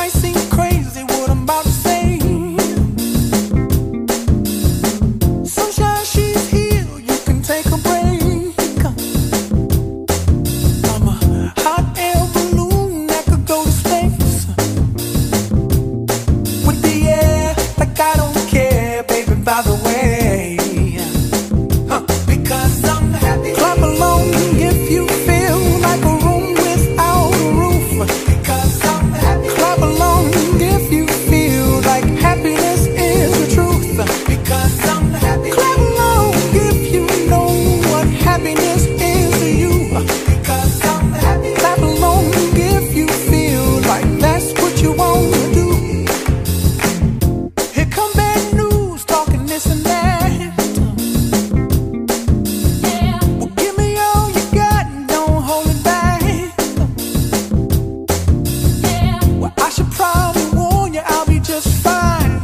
might seem crazy what I'm about to say. Sunshine, she's here, you can take a break. I'm a hot air balloon that could go to space. With the air, like I don't care, baby, by the way. Because I'm happy. Clap along if you feel like a room without a roof. Because I'm happy. Clap along if you feel like happiness is the truth. Because I'm happy. Clap along if you know what happiness is to you. Because I'm happy. Clap along if you feel like that's what you want to do. Here come bad news, talking this and that. Well, give me all you got and don't hold it back. Well, I should probably warn you, I'll be just fine.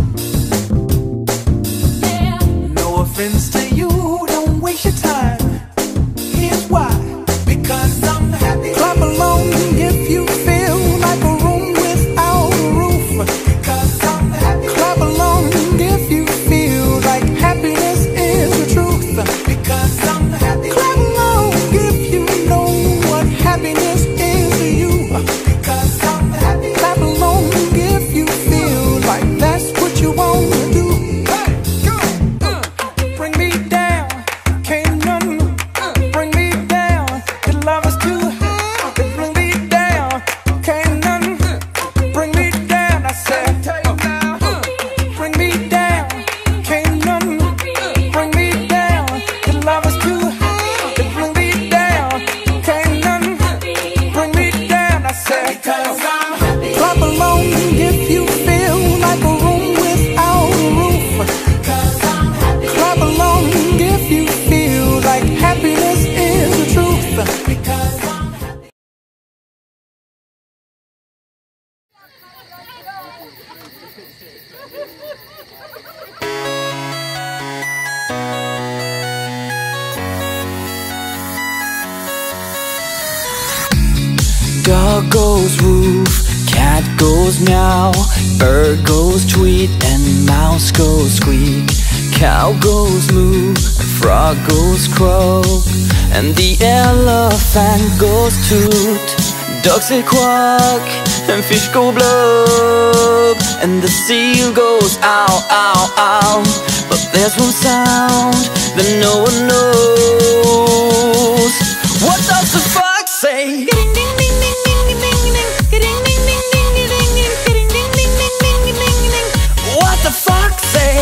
No offense to you, don't waste your time. Here's why. Because I'm happy. Clap along if you feel like a room without a roof. Because I'm happy. Clap along if you feel like happiness is the truth. Because I'm happy. Clap along if you know what happiness is to you. Because I'm happy. Clap along if you feel like that's what you want to do. Hey, go. Bring me down, can't none bring me down. Your love is too high. Bring me down, can't none bring me down. I said, bring me down, can't none bring me down. Your love is too high. Bring me down, can't none bring me down. I said, clap along if you feel like a room without a roof. Clap along if you feel like happiness is the truth. Because I'm happy. Dog goes woof, cat goes meow, bird goes tweet, and mouse goes squeak. Cow goes moo, and frog goes croak, and the elephant goes toot. Ducks say quack, and fish go blub, and the seal goes ow, ow, ow. But there's one sound that no one knows. What does the fox say? What the fox say?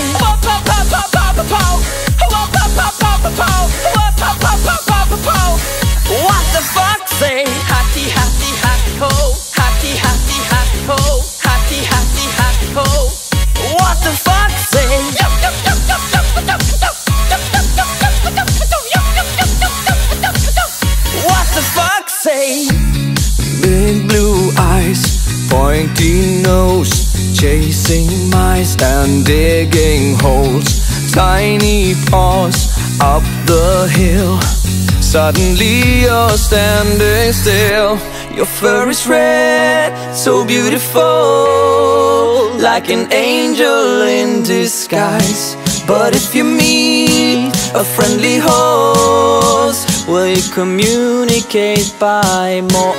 What the fox say? Hatty, hatty, hatty ho, hatty, hatty, hatty ho, hatty, hatty, hatty ho. What the fox say? What the fox say? Big blue eyes, pointy nose, chasing mice and digging holes. Tiny paws up the hill. Suddenly you're standing still. Your fur is red, so beautiful, like an angel in disguise. But if you meet a friendly horse, will you communicate by more?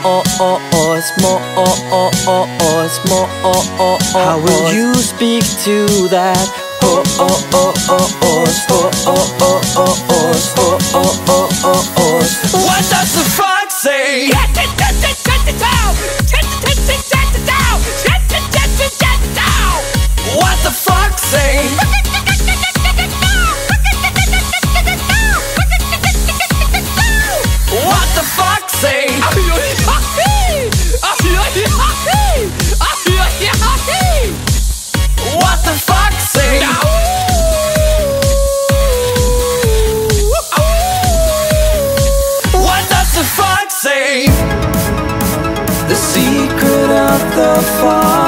How will you speak to that horse? What does the fox say? What the fox say? What the fox say? What the fox say? What does the fox say? The secret of the fox